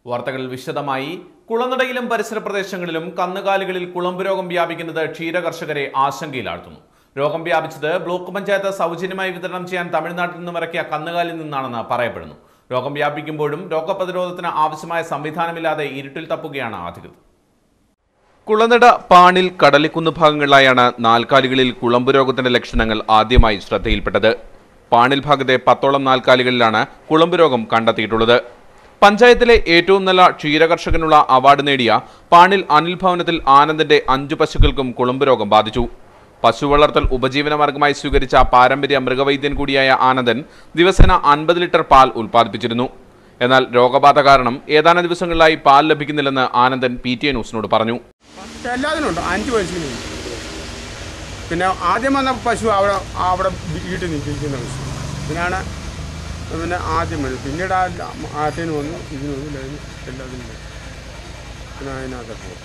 വാർത്തകൾ വിശദമായി. കുളനടയിലും പരിസര പ്രദേശങ്ങളിലും കന്നുകാലികളിൽ കുളമ്പ് രോഗം വ്യാപിക്കുന്നത് ക്ഷീരകർഷകരെ ആശങ്കയിലാഴ്ത്തുന്നു. രോഗം വ്യാപിച്ചത് ബ്ലോക്ക് പഞ്ചായത്ത് സൗജന്യമായി വിതരണം ചെയ്യാൻ തമിഴ്നാട്ടിൽ നിന്നും ഇറക്കിയ കന്നുകാലിൽ നിന്നാണെന്ന് പറയപ്പെടുന്നു. രോഗം വ്യാപിക്കുമ്പോഴും രോഗപ്രതിരോധത്തിന് ആവശ്യമായ സംവിധാനമില്ലാതെ ഇരുട്ടിൽ തപ്പുകയാണ് അധികൃതർ. കുളനട, പാണിൽ, കടലിക്കുന്ന് ഭാഗങ്ങളിലായാണ് നാൽക്കാലികളിൽ കുളമ്പ് രോഗത്തിന്റെ ലക്ഷണങ്ങൾ ആദ്യമായി ശ്രദ്ധയിൽപ്പെട്ടത്. പാണിൽ ഭാഗത്തെ 10ഓളം നാൽക്കാലികളിലാണ് കുളമ്പ് രോഗം കണ്ടെത്തിയിട്ടുള്ളത്. പഞ്ചായത്തിലെ ഏറ്റവും നല്ല ക്ഷീരകർഷകനുള്ള അവാർഡ് നേടിയ പാണിൽ അനിൽ ഭവനത്തിൽ ആനന്ദിന്റെ 5 പശുക്കൾക്കും കുളമ്പ് രോഗം ബാധിച്ചു. പശു വളർത്തൽ ഉപജീവനമാർഗമായി സ്വീകരിച്ച പാരമ്പര്യ മൃഗവൈദ്യൻ കൂടിയായ ആനന്ദൻ ദിവസേന 50 ലിറ്റർ പാൽ ഉൽപ്പാദിപ്പിച്ചിരുന്നു. എന്നാൽ രോഗബാധ കാരണം ഏതാനും ദിവസങ്ങളിലായി പാൽ ലഭിക്കുന്നില്ലെന്ന് ആനന്ദൻ PTA ന്യൂസിനോട് പറഞ്ഞു. എല്ലാത്തിനുണ്ട് 5 പശുവിനും. പിന്നെ ആദ്യം വന്ന പശു അവിടെ വീട്ടിൽ നിൽക്കുന്ന പശു പിന്നെ ആദ്യം വരും. പിന്നീട് ആദ്യം വന്നു, ഇതിന് വന്നു, എല്ലാത്തിനും പിന്നെ അതിനകത്ത് പോകും.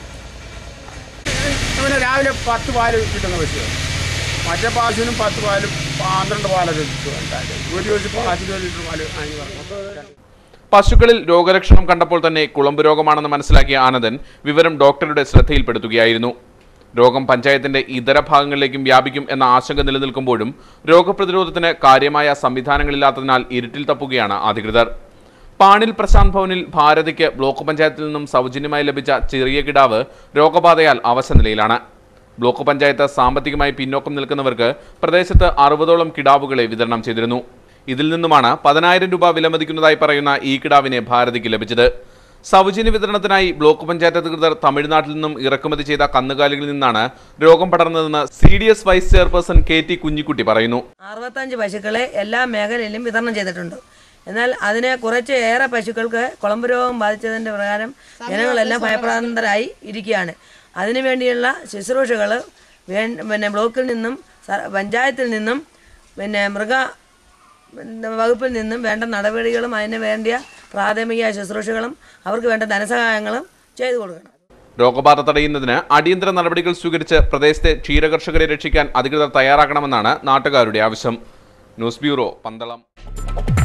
പിന്നെ രാവിലെ 10 പാല് കിട്ടുന്ന പശുവാണ്. മറ്റേ പശുവിനും 10 പാലും 12 പാലൊക്കെ കിട്ടും. ഒരു ദിവസം 5 ലിറ്റർ പാല് ആയി പറഞ്ഞു. പശുക്കളിൽ രോഗലക്ഷണം കണ്ടപ്പോൾ തന്നെ കുളമ്പ് രോഗമാണെന്ന് മനസ്സിലാക്കിയ ആനന്ദൻ വിവരം ഡോക്ടറുടെ ശ്രദ്ധയിൽപ്പെടുത്തുകയായിരുന്നു. രോഗം പഞ്ചായത്തിന്റെ ഇതര ഭാഗങ്ങളിലേക്കും വ്യാപിക്കും എന്ന ആശങ്ക നിലനിൽക്കുമ്പോഴും രോഗപ്രതിരോധത്തിന് കാര്യമായ സംവിധാനങ്ങളില്ലാത്തതിനാൽ ഇരുട്ടിൽ തപ്പുകയാണ് അധികൃതർ. പാണിൽ പ്രശാന്ത് ഭവനിൽ ഭാരതിക്ക് ബ്ലോക്ക് പഞ്ചായത്തിൽ നിന്നും സൗജന്യമായി ലഭിച്ച ചെറിയ കിടാവ് രോഗബാധയാൽ അവശനിലയിലാണ്. ബ്ലോക്ക് പഞ്ചായത്ത് സാമ്പത്തികമായി പിന്നോക്കം നിൽക്കുന്നവർക്ക് പ്രദേശത്ത് 60ഓളം കിടാവുകളെ വിതരണം ചെയ്തിരുന്നു. ഇതിൽ നിന്നുമാണ് 10,000 രൂപ വിലമതിക്കുന്നതായി പറയുന്ന ഈ കിടാവിനെ ഭാരതിക്ക് ലഭിച്ചത്. സൗജന്യ വിതരണത്തിനായി ബ്ലോക്ക് പഞ്ചായത്ത് അധികൃതർ തമിഴ്നാട്ടിൽ നിന്നും ഇറക്കുമതി ചെയ്ത കന്നുകാലികളിൽ നിന്നാണ് രോഗം പടർന്നതെന്ന് CDS vice chairperson KT Kunjikkutty പറയുന്നു. 65 പശുക്കളെ എല്ലാ മേഖലയിലും വിതരണം ചെയ്തിട്ടുണ്ട്. എന്നാൽ അതിനെ കുറച്ച് ഏറെ പശുക്കൾക്ക് കുളമ്പ് രോഗം ബാധിച്ചതിൻ്റെ പ്രകാരം ജനങ്ങളെല്ലാം ഭയപ്രാന്തരായി ഇരിക്കുകയാണ്. അതിനുവേണ്ടിയുള്ള ശുശ്രൂഷകൾ പിന്നെ ബ്ലോക്കിൽ നിന്നും പഞ്ചായത്തിൽ നിന്നും പിന്നെ മൃഗ വകുപ്പിൽ നിന്നും വേണ്ട നടപടികളും അതിന് വേണ്ടിയ പ്രാഥമിക ശുശ്രൂഷകളും അവർക്ക് വേണ്ട ധനസഹായങ്ങളും ചെയ്തു കൊടുക്കണം. രോഗബാധ തടയുന്നതിന് അടിയന്തര നടപടികൾ സ്വീകരിച്ച് പ്രദേശത്തെ ക്ഷീരകർഷകരെ രക്ഷിക്കാൻ അധികൃതർ തയ്യാറാക്കണമെന്നാണ് നാട്ടുകാരുടെ ആവശ്യം. News bureau, Pandalam.